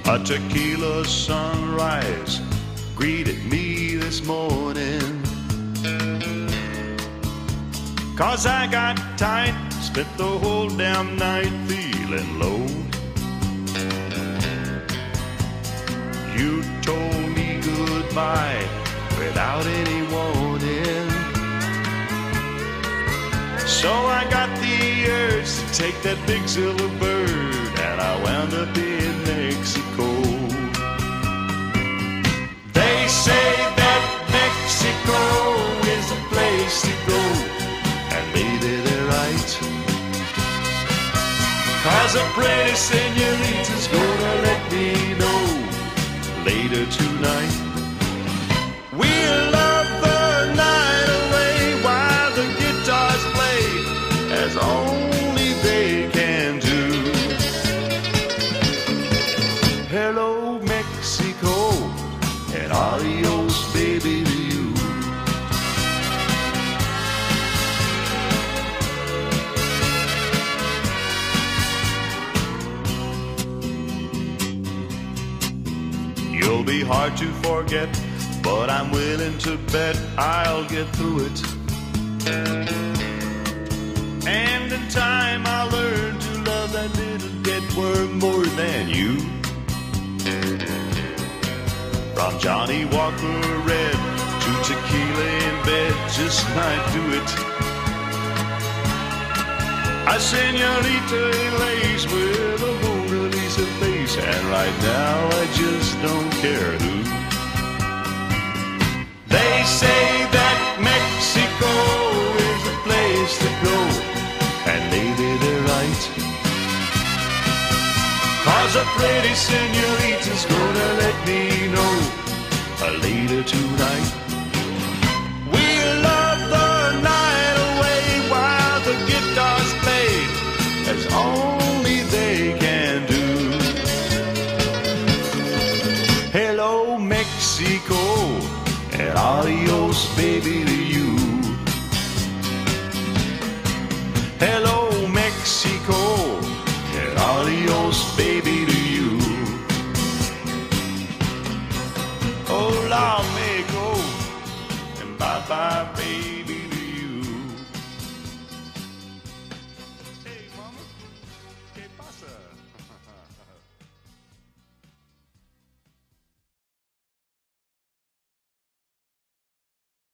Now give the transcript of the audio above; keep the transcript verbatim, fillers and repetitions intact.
A tequila sunrise greeted me this morning, 'cause I got tight, spent the whole damn night feeling low. You told me goodbye without any warning, so I got the urge to take that big silver bird, and I wound up in Mexico. They say that Mexico is the place to go, and maybe they're right, 'cause a pretty senorita's gonna let me know later tonight. We'll love the night away while the guitars play as only they can do. Hello, Mexico, and adios, baby, to you. You'll be hard to forget, but I'm willing to bet I'll get through it. And in time I'll learn to love that little dead worm more than you. From Johnny Walker Red to tequila in bed just might do it. A senorita in lace with a Mona Lisa face, and right now I just don't care who. They say that Mexico is the place to go, and maybe they're right, 'cause a pretty senorita's gonna let me know uh, later tonight. We'll love the night away while the guitars play as only they can do. Hello, Mexico, and adios, baby, to you. Hello,